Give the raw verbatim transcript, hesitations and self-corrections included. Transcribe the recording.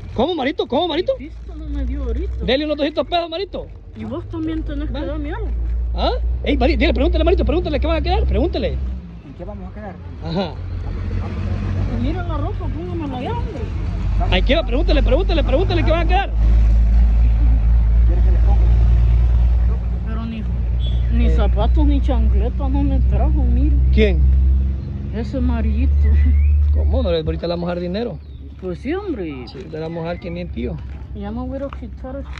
¿Cómo, Marito? ¿Cómo, Marito? Esto no me dio ahorita. Dele unos doscientos pesos, Marito. Y vos también tenés que darme algo. ¿Ah? Ey, Marito, dile, pregúntale, Marito, pregúntale, ¿qué van a quedar? Pregúntale. ¿En qué vamos a quedar? Ajá. Y mira la ropa, póngamela allá, hombre. Ahí queda, pregúntale, pregúntale, pregúntale, ¿qué van a quedar? ¿Quieres que les ponga? Pero ni, ni eh. zapatos ni chancletas no me trajo, mire. ¿Quién? Ese marito. ¿Cómo? No, ahorita le vamos a dar dinero. Pues sí, hombre. Sí, le vamos a dar quinientos, tío. Ya me voy a quitar esto.